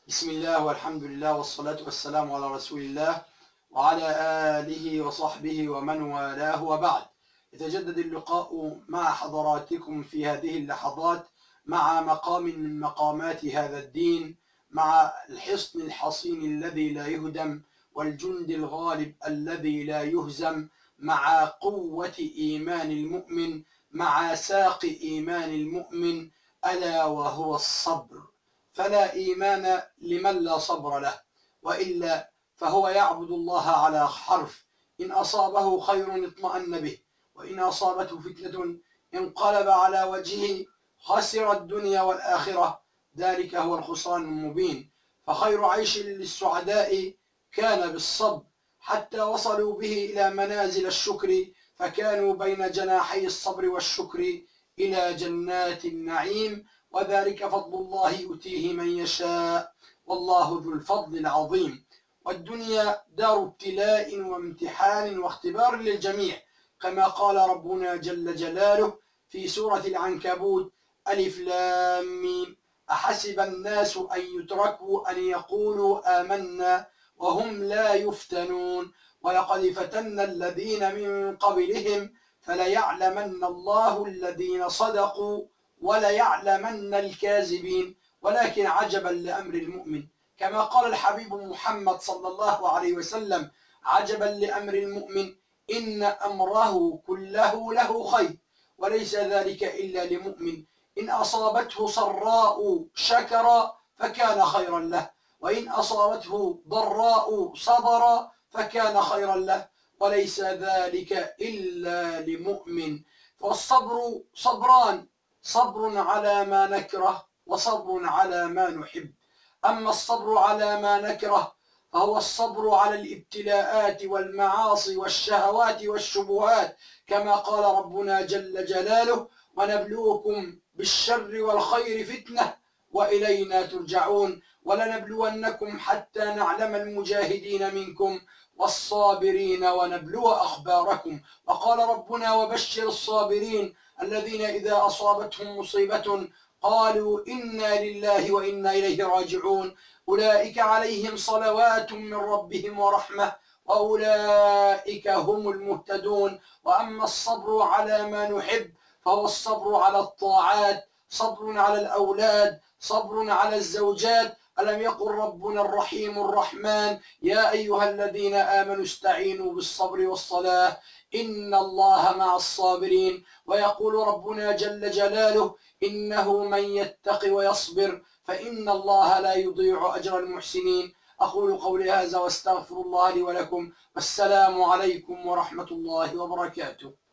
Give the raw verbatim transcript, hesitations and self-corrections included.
بسم الله والحمد لله والصلاة والسلام على رسول الله وعلى آله وصحبه ومن والاه وبعد. يتجدد اللقاء مع حضراتكم في هذه اللحظات مع مقام من مقامات هذا الدين، مع الحصن الحصين الذي لا يهدم والجند الغالب الذي لا يهزم، مع قوة إيمان المؤمن، مع ساق إيمان المؤمن، ألا وهو الصبر. فلا إيمان لمن لا صبر له، وإلا فهو يعبد الله على حرف، إن أصابه خير اطمأن به، وإن أصابته فتنة انقلب على وجهه خسر الدنيا والآخرة، ذلك هو الخسران المبين. فخير عيش للسعداء كان بالصبر، حتى وصلوا به إلى منازل الشكر، فكانوا بين جناحي الصبر والشكر إلى جنات النعيم، وذلك فضل الله يؤتيه من يشاء، والله ذو الفضل العظيم. والدنيا دار ابتلاء وامتحان واختبار للجميع، كما قال ربنا جل جلاله في سورة العنكبوت: ألف لام ميم، أحسب الناس أن يتركوا أن يقولوا آمنا وهم لا يفتنون، ولقد فتنا الذين من قبلهم فليعلمن الله الذين صدقوا وليعلمن الكاذبين. ولكن عجبا لأمر المؤمن، كما قال الحبيب محمد صلى الله عليه وسلم: عجبا لأمر المؤمن إن أمره كله له خير، وليس ذلك إلا لمؤمن، إن أصابته سراء شكر فكان خيرا له، وإن أصابته ضراء صبر فكان خيرا له، وليس ذلك إلا لمؤمن. فالصبر صبران: صبر على ما نكره وصبر على ما نحب. أما الصبر على ما نكره فهو الصبر على الابتلاءات والمعاصي والشهوات والشبهات، كما قال ربنا جل جلاله: ونبلوكم بالشر والخير فتنة وإلينا ترجعون، ولنبلونكم حتى نعلم المجاهدين منكم والصابرين ونبلو أخباركم. وقال ربنا: وبشر الصابرين الذين إذا أصابتهم مصيبة قالوا إنا لله وإنا إليه راجعون، أولئك عليهم صلوات من ربهم ورحمة وأولئك هم المهتدون. وأما الصبر على ما نحب فهو الصبر على الطاعات، صبر على الأولاد، صبر على الزوجات. ألم يقل ربنا الرحيم الرحمن: يا أيها الذين آمنوا استعينوا بالصبر والصلاة إن الله مع الصابرين. ويقول ربنا جل جلاله: إنه من يتق ويصبر فإن الله لا يضيع أجر المحسنين. أقول قولي هذا واستغفر الله لي ولكم، والسلام عليكم ورحمة الله وبركاته.